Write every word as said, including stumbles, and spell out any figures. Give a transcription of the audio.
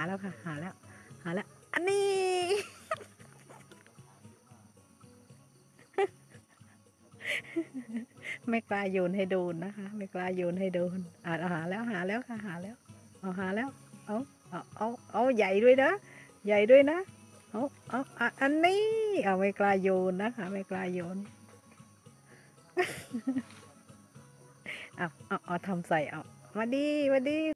แล้วค่ะหาแล้วหาแล้วอันนี้ ไม่กล้าโยนให้โดนนะคะไม่กล้าโยนให้โดนอ่าหาแล้วหาแล้วค่ะหาแล้วเอาหาแล้วเอาเอาเอาเอาใหญ่ด้วยนะใหญ่ด้วยนะเอาเอาอันนี้เอาไม่กล้าโยนนะคะไม่กล้าโยนเอาเอาเอาทำใส่เอามาดีมาดี